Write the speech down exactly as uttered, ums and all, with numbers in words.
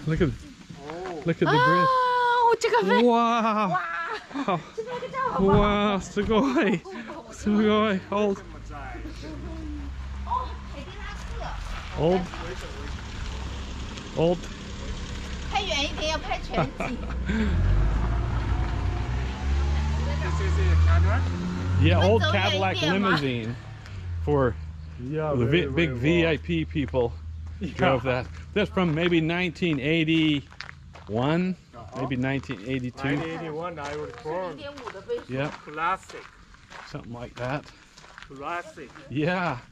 Look at, look at the bridge. 哦，这个飞， Wow! 哇， Wow! 这拍个照好不好？ Wow! すごい！すごい！ Old, 哦，凯迪拉克。 old, old. 拍远一点，要拍全景。 Yeah, 我们 old 走远一 Cadillac 点嘛。 limousine for Yeah, the very, vi- big very V I well. P people drove that. That's from maybe nineteen eighty-one, maybe nineteen eighty-two. nineteen eighty-one, I was born. 零点五的倍速。 Yeah, Classic. something like that. Classic. Yeah.